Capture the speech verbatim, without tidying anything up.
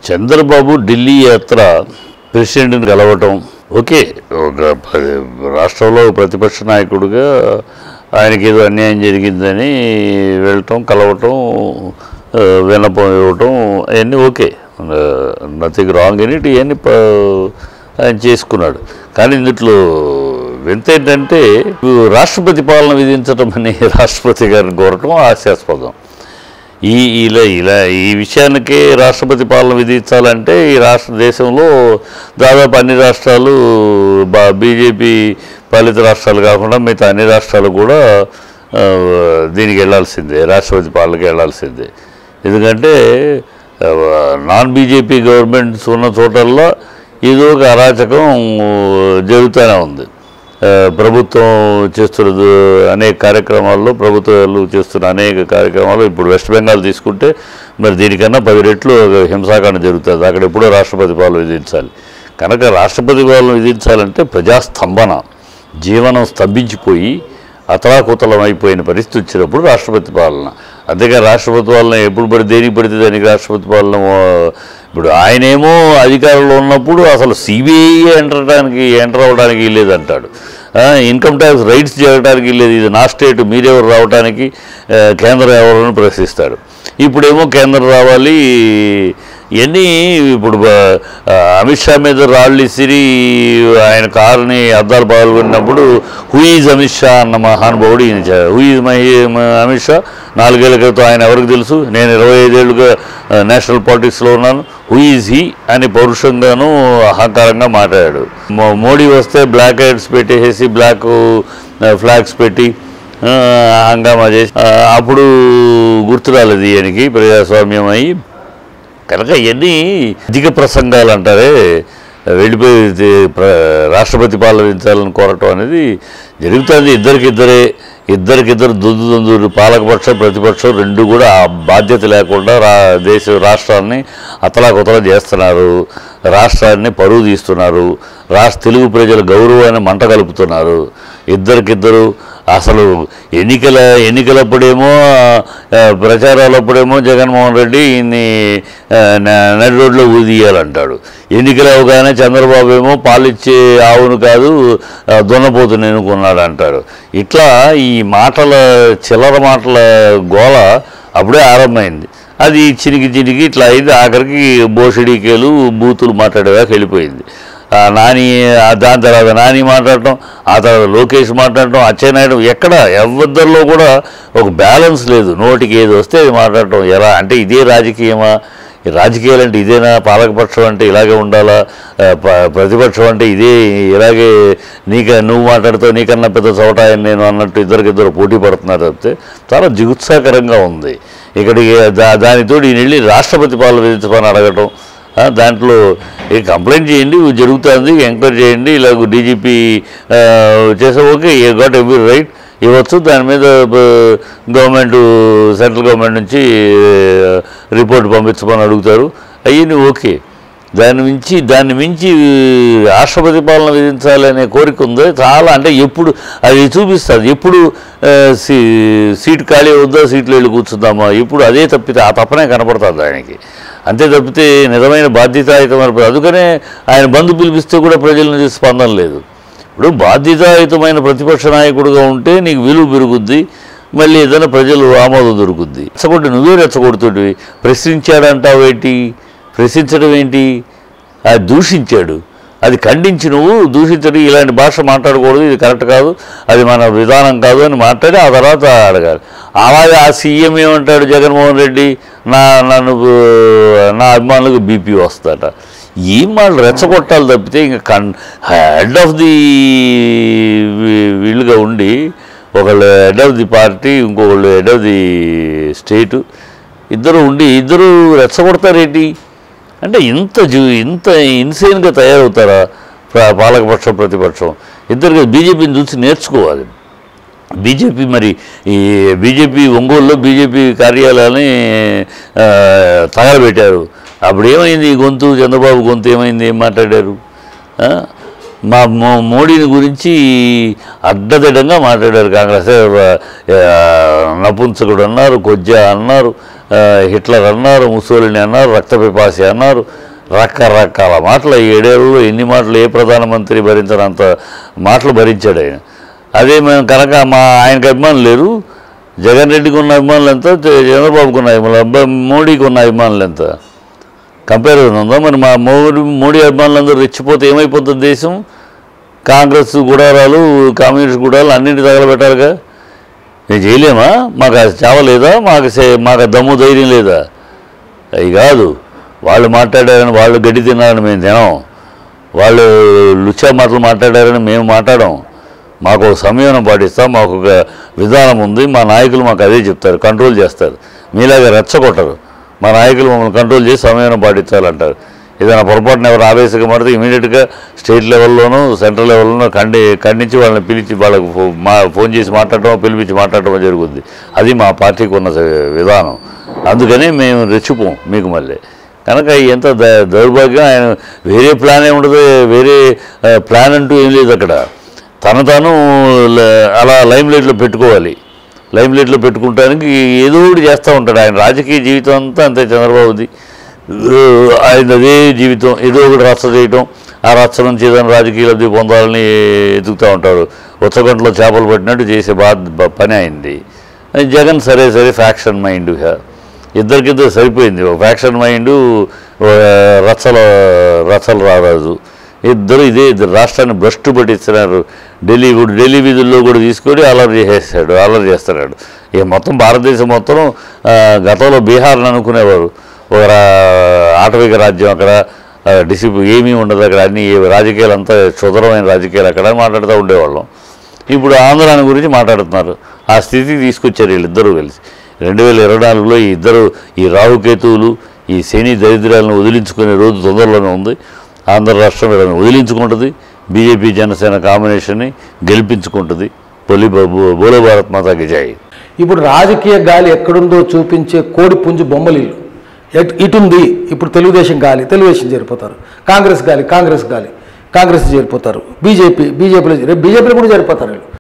చంద్రబాబు ఢిల్లీ యాత్ర ప్రెసిడెంట్ని కలవటం ఓకే, ఒక రాష్ట్రంలో ప్రతిపక్ష నాయకుడిగా ఆయనకి ఏదో అన్యాయం జరిగిందని వెళ్ళటం, కలవటం, విన్నపం ఇవ్వటం అవన్నీ okay, nothing wrong in it, ఇవన్నీ ఆయన చేసుకున్నాడు. కానీ ఇందులో వింత ఏంటంటే రాష్ట్రపతి పాలన విధించడం అని రాష్ట్రపతి గారిని కోరటం హాస్యాస్పదం. ఈ ఇలా ఇలా ఈ విషయానికే రాష్ట్రపతి పాలన విధించాలంటే ఈ రాష్ట్ర దేశంలో దాదాపు అన్ని రాష్ట్రాలు బా బీజేపీ పాలిత రాష్ట్రాలు కాకుండా మిగతా అన్ని రాష్ట్రాలు కూడా దీనికి వెళ్ళాల్సిందే, రాష్ట్రపతి పాలనకి వెళ్ళాల్సిందే. ఎందుకంటే నాన్ బీజేపీ గవర్నమెంట్స్ ఉన్న చోటల్లో ఏదో ఒక అరాచకం జరుగుతూనే ఉంది. ప్రభుత్వం చేస్తున్న అనేక కార్యక్రమాల్లో ప్రభుత్వాలు చేస్తున్న అనేక కార్యక్రమాలు ఇప్పుడు వెస్ట్ బెంగాల్ తీసుకుంటే మరి దీనికన్నా పది రెట్లు హింసాకాండ జరుగుతుంది. అక్కడ ఎప్పుడో రాష్ట్రపతి పాలన విధించాలి. కనుక రాష్ట్రపతి పాలన విధించాలంటే ప్రజాస్తంభన, జీవనం స్తంభించిపోయి అతలాకుతలం అయిపోయిన పరిస్థితి వచ్చినప్పుడు రాష్ట్రపతి పాలన. అంతేకాని రాష్ట్రపతి పాలన ఎప్పుడు పడి దేనికి పడితే దానికి రాష్ట్రపతి పాలన. ఇప్పుడు ఆయనేమో అధికారంలో ఉన్నప్పుడు అసలు సిబిఐ ఎంటర్డానికి ఎంటర్ అవ్వడానికి లేదంటాడు, ఇన్కమ్ ట్యాక్స్ రైట్స్ చేయడానికి లేదు, ఇది నా స్టేట్ మీరెవరు రావడానికి, కేంద్రం ఎవరని ప్రశ్నిస్తాడు. ఇప్పుడేమో కేంద్రం రావాలి ఇవన్నీ. ఇప్పుడు అమిత్ షా మీద రాళ్ళు ఇసిరి ఆయన కారుని అద్దాలు పాల్గొన్నప్పుడు హూ ఈజ్ అమిత్ షా అన్న మహానుభావుడు ఈయన. Who is my Amit Shah నాలుగేళ్ల క్రితం ఆయన ఎవరికి తెలుసు, నేను ఇరవై ఐదేళ్లుగా నేషనల్ పాలిటిక్స్లో ఉన్నాను, హూ ఈజ్ హీ అని పౌరుషంగాను అహంకారంగా మాట్లాడాడు. మోడీ వస్తే బ్లాక్ హెడ్స్ పెట్టేసి బ్లాక్ ఫ్లాగ్స్ పెట్టి హంగామా చేసి అప్పుడు గుర్తు రాలేదు ఈయనకి ప్రజాస్వామ్యం అయ్యి. కనుక ఇవన్నీ అధిక ప్రసంగాలు అంటారే, వెళ్ళిపోయి రాష్ట్రపతి పాలన విధించాలని కోరటం అనేది జరుగుతుంది. ఇద్దరికిద్దరే ఇద్దరికిద్దరు దొందు దొందు పాలకపక్షం ప్రతిపక్షం రెండు కూడా ఆ బాధ్యత లేకుండా రా దేశ రాష్ట్రాన్ని అతలాకుతలా చేస్తున్నారు, రాష్ట్రాన్ని పరువు తీస్తున్నారు, రాష్ట్ర తెలుగు ప్రజల గౌరవాన్ని మంట కలుపుతున్నారు. ఇద్దరికిద్దరు అసలు ఎన్నికల ఎన్నికలప్పుడేమో ప్రచారాలప్పుడేమో జగన్మోహన్ రెడ్డి ఇన్ని నడి రోడ్లో ఊదియాలంటాడు, ఎన్నికలు అవగానే చంద్రబాబు ఏమో పాలిచ్చే ఆవును కాదు దున్నపోతుని ఎన్నుకున్నాడు అంటాడు. ఇట్లా ఈ మాటల చిల్లర మాటల గోల అప్పుడే ఆరంభమైంది. అది చినికి చినికి ఇట్లా అయింది. ఆఖరికి బోషడీకేలు బూతులు మాట్లాడేదాకా వెళ్ళిపోయింది. నాని దాని తర్వాత నాని మాట్లాడటం, ఆ తర్వాత లోకేష్ మాట్లాడటం, అచ్చెన్నాయుడు, ఎక్కడ ఎవరిద్దరిలో కూడా ఒక బ్యాలెన్స్ లేదు. నోటికి ఏది వస్తే అది మాట్లాడటం. ఎలా అంటే ఇదే రాజకీయమా? రాజకీయాలు అంటే ఇదేనా? పాలకపక్షం అంటే ఇలాగే ఉండాలా? ప్రతిపక్షం అంటే ఇదే ఇలాగే నీక నువ్వు మాట్లాడుతావు నీకన్నా పెద్ద చోటాయని నేను అన్నట్టు ఇద్దరికిద్దరు పోటీ పడుతున్నారు తప్పితే చాలా జిగుత్సాకరంగా ఉంది. ఇక్కడికి దా దానితో ఈయన వెళ్ళి రాష్ట్రపతి పాలన విధించమని అడగటం, దాంట్లో ఈ కంప్లైంట్ చేయండి, జరుగుతుంది, ఎంక్వైరీ చేయండి, ఇలాగ డీజీపీ చేసే okay, he got every right ఇవ్వచ్చు. దాని మీద గవర్నమెంట్ సెంట్రల్ గవర్నమెంట్ నుంచి రిపోర్ట్ పంపించమని అడుగుతారు, అవన్నీ ఓకే. దాని మించి దాన్ని మించి రాష్ట్రపతి పాలన విధించాలనే కోరిక ఉంది చాలా. అంటే ఎప్పుడు అది చూపిస్తుంది, ఎప్పుడు సీ సీట్ ఖాళీ అవుద్దా, సీట్లు వెళ్ళి కూర్చుందామా, ఇప్పుడు అదే తప్పితే ఆ తప్పనే కనపడుతుంది ఆయనకి. అంతే తప్పితే నిజమైన బాధ్యతాయుతమైన, అందుకనే ఆయన బంధు పిలిపిస్తే కూడా ప్రజల నుంచి స్పందన లేదు. ఇప్పుడు బాధ్యతాయుతమైన ప్రతిపక్ష నాయకుడిగా ఉంటే నీకు విలువ పెరుగుద్ది, మళ్ళీ ఏదైనా ప్రజలు ఆమోదం దొరుకుద్ది. రెచ్చగొట్టి నువ్వే రెచ్చగొడుతుంటివి. ప్రశ్నించాడంటావు ఏంటి? ప్రశ్నించడం ఏంటి? అది దూషించాడు, అది ఖండించి నువ్వు దూషించడం, ఇలాంటి భాష మాట్లాడకూడదు, ఇది కరెక్ట్ కాదు, అది మన విధానం కాదు అని మాట్లాడి ఆ తర్వాత అడగాలి. అలాగే ఆ సీఎం ఏమంటాడు జగన్మోహన్ రెడ్డి, నా నన్ను నా అభిమానులకు బీపీ వస్తాట. ఏం వాళ్ళు రెచ్చగొట్టాలి తప్పితే ఇంకా కన్ హెడ్ ఆఫ్ ది వీళ్ళుగా ఉండి ఒకళ్ళు హెడ్ ఆఫ్ ది పార్టీ, ఇంకొకళ్ళు హెడ్ ఆఫ్ ది స్టేటు, ఇద్దరు ఉండి ఇద్దరు రెచ్చగొడతారేంటి? అంటే ఇంత జూ ఇంత ఇన్సేన్గా తయారవుతారా పాలకపక్షం ప్రతిపక్షం? ఇద్దరు బీజేపీని చూసి నేర్చుకోవాలి. బీజేపీ మరి ఈ బీజేపీ ఒంగోలులో బీజేపీ కార్యాలయాన్ని తగలబెట్టారు. అప్పుడు ఏమైంది? గొంతు చంద్రబాబు గొంతు ఏమైంది? ఏం మాట్లాడారు? మా మోడీని గురించి అడ్డదిడ్డంగా మాట్లాడారు. కాంగ్రెస్ నపుంసకుడు అన్నారు, కొజ్జా అన్నారు, హిట్లర్ అన్నారు, ముసోలిని అన్నారు, రక్తపిపాసి అన్నారు, రకరకాల మాటలు. ఈ ఏడేళ్ళలో ఎన్ని మాటలు ఏ ప్రధానమంత్రి భరించినంత మాటలు భరించాడు ఆయన. అదే మేము కనుక మా ఆయనకు అభిమానులు లేరు, జగన్ రెడ్డికి ఉన్న అభిమానులు ఎంత, చంద్రబాబుకు ఉన్న అభిమానులు, మోడీకి ఉన్న అభిమానులు ఎంత కంపారిజన్ ఉందా? మరి మా మోడీ మోడీ అభిమానులందరూ రెచ్చిపోతే ఏమైపోతుంది దేశం? కాంగ్రెస్ గుడారాలు, కమ్యూనిస్ట్ గుడారాలు అన్నింటి తగలబెట్టారుగా. మేము చేయలేమా? మాకు అది చావ లేదా? మాకు మాకు దమ్ము ధైర్యం లేదా? అవి కాదు, వాళ్ళు మాట్లాడారని వాళ్ళు గడ్డి తిన్నారని మేము తినాం, వాళ్ళు లుచ్చా మాటలు మాట్లాడారని మేము మాట్లాడాం. మాకు ఒక సమయం పాటిస్తాం, మాకు ఒక విధానం ఉంది. మా నాయకులు మాకు అదే చెప్తారు, కంట్రోల్ చేస్తారు. మీలాగా రెచ్చగొట్టరు. మా నాయకులు మమ్మల్ని కంట్రోల్ చేసి సమయం పాటించాలంటారు. ఏదైనా పొరపాటున ఎవరు ఆవేశంగా పడితే ఇమీడియట్గా స్టేట్ లెవెల్లోనూ సెంట్రల్ లెవెల్లోనూ ఖండి ఖండించి వాళ్ళని పిలిచి వాళ్ళకు మా ఫోన్ చేసి మాట్లాడటం, పిలిపించి మాట్లాడటం జరుగుద్ది. అది మా పార్టీకి ఉన్న విధానం. అందుకని మేము రెచ్చిపోం మీకు మళ్ళీ. కనుక ఎంత ద దౌర్భాగ్యం. ఆయన వేరే ప్లాన్ ఏమి ఉండదు, వేరే ప్లాన్ అంటూ ఏం లేదు అక్కడ. తను తాను అలా లైమ్ లైట్లో పెట్టుకోవాలి. లైమ్ లైట్లో పెట్టుకుంటానికి ఏదో ఒకటి చేస్తూ ఉంటాడు. ఆయన రాజకీయ జీవితం అంతా అంతే చంద్రబాబుది. ఆయన అదే జీవితం, ఏదో ఒకటి రచ్చ చేయటం, ఆ రచ్చ నుంచి ఏదైనా రాజకీయ లబ్ధి పొందాలని ఎదుగుతూ ఉంటాడు. ఉచ్చగంటలో చేపలు పట్టినట్టు చేసే బాధ పని అయింది. జగన్ సరే సరే ఫ్యాక్షన్ మైండ్గా ఇద్దరికిద్దరు సరిపోయింది. ఒక ఫ్యాక్షన్ మైండు, రచ్చల రచ్చల రారాజు ఇద్దరు ఇదే ఇద్దరు రాష్ట్రాన్ని భ్రష్టు పట్టిస్తున్నారు. ఢిల్లీ కూడా ఢిల్లీ వీధుల్లో కూడా తీసుకొని అలర్ట్ చేసేస్తాడు, అలర్ట్ చేస్తున్నాడు. ఇక మొత్తం భారతదేశం మొత్తం గతంలో బీహార్ని అనుకునేవారు, ఒక ఆటవిక రాజ్యం, అక్కడ డిసిప్లిన్ ఏమీ ఉండదు, అక్కడ అన్ని రాజకీయాలు అంతా క్షుద్రమైన రాజకీయాలు అక్కడ మాట్లాడుతూ ఉండేవాళ్ళం. ఇప్పుడు ఆంధ్రాని గురించి మాట్లాడుతున్నారు. ఆ స్థితికి తీసుకొచ్చారు వీళ్ళిద్దరూ కలిసి. రెండు వేల ఇరవై నాలుగులో ఈ ఇద్దరు ఈ రాహుకేతువులు, ఈ శని దరిద్రాలను వదిలించుకునే రోజు తొందరలోనే ఉంది. ఆంధ్ర రాష్ట్రం వీళ్ళని వదిలించుకుంటుంది, బీజేపీ జనసేన కాంబినేషన్ని గెలిపించుకుంటుంది. పొలి బోలో భారత్ మాతాకి జై. ఇప్పుడు రాజకీయ గాలి ఎక్కడుందో చూపించే కోడి పుంజు బొమ్మలిల్లు ఇటుంది. ఇప్పుడు తెలుగుదేశం గాలి తెలుగుదేశం చేరిపోతారు, కాంగ్రెస్ గాలి కాంగ్రెస్ గాలి కాంగ్రెస్ చేరిపోతారు, బీజేపీ బీజేపీలో రేపు బీజేపీలో కూడా చేరిపోతారు.